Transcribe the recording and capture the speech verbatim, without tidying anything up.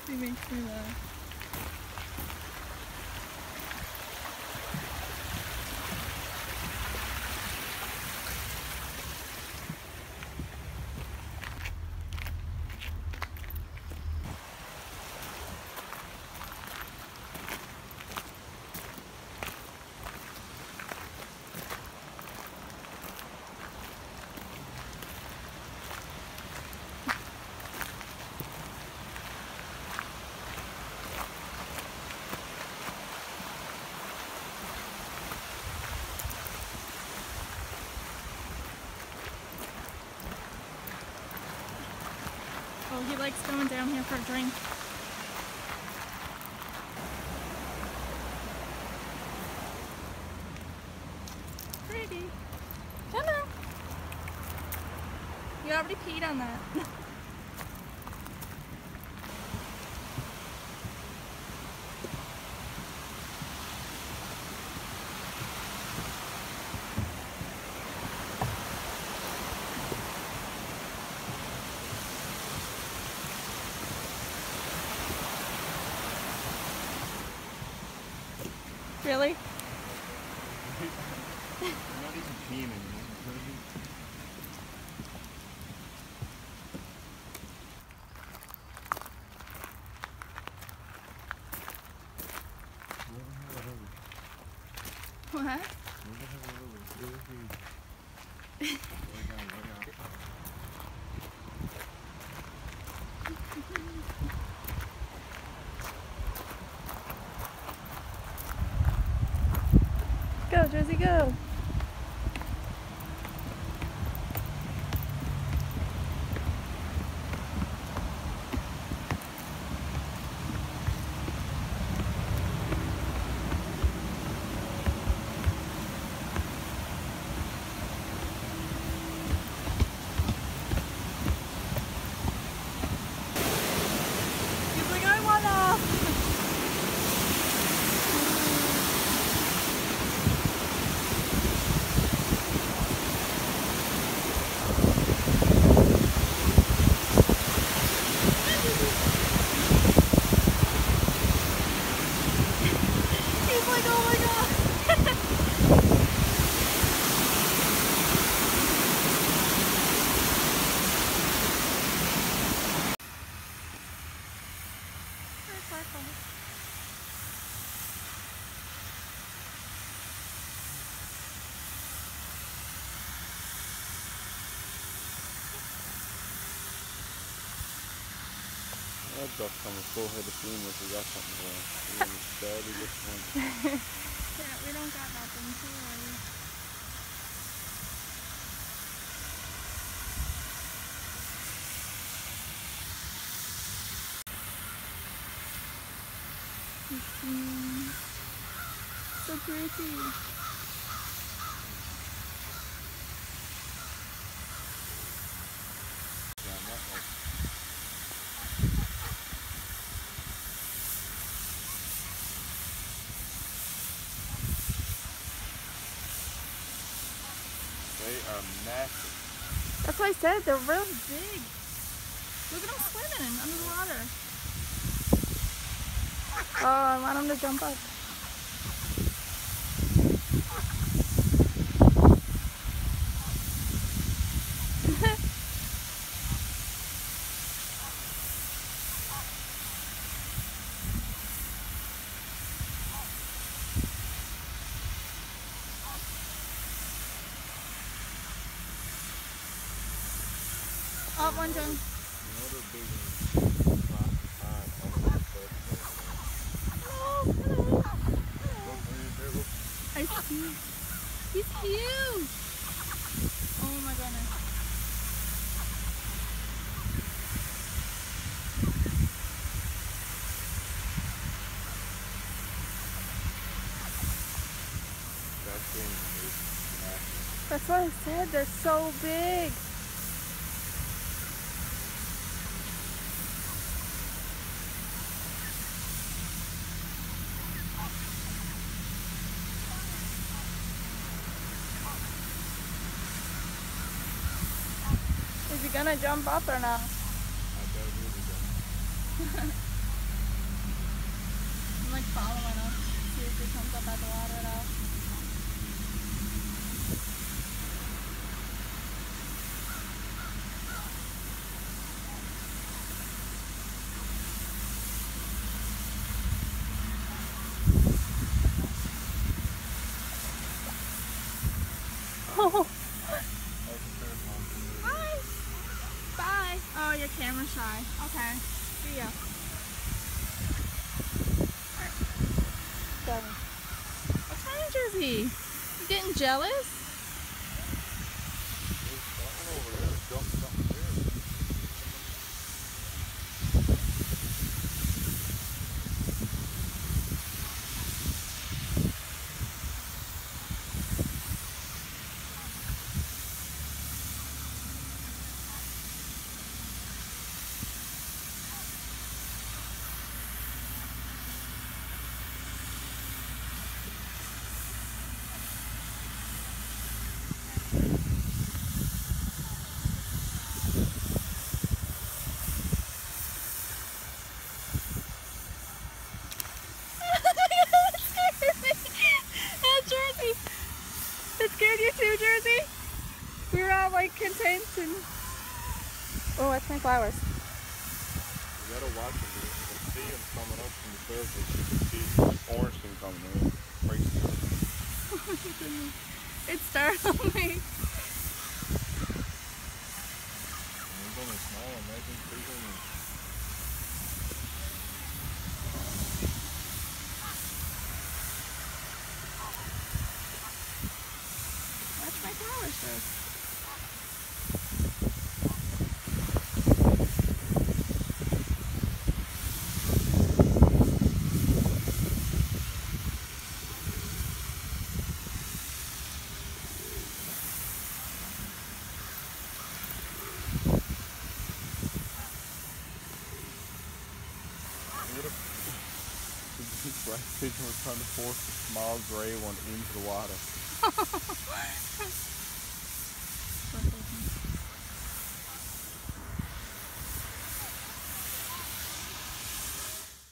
He makes me laugh. Oh, he likes going down here for a drink. Pretty. Come on. You already peed on that. Really? You're not even peeing anymore. What? Go, Jersey, go. He's like, I wanna. He's like, oh my god. That duck's on a full head of steam if we got something going. We're gonna be sadly disappointed. Yeah, we don't got nothing too early. So pretty. They are massive. That's why I said they're real big. Look at them swimming under the water. Oh, I want them to jump up. Oh, one jump. I see. He's huge. Oh my goodness. That thing is massive. That's what I said. They're so big. Is he gonna jump up or not? I bet it will be done. like following us. See if it comes up out the water at all. Oh. Bye. Bye. Oh, your camera's shy. Okay. See ya. Seven. What's wrong, Jersey? You getting jealous? It scared you too, Jersey? We were all like content and... Oh, watch my flowers. You gotta watch them, dude. You can see them coming up from the surface. You can see the orange thing coming in. Racing. Oh my goodness. It startled me. It's only small, imagine bigger. Watch my flowers first. Black pigeon was trying to force the small gray one into the water.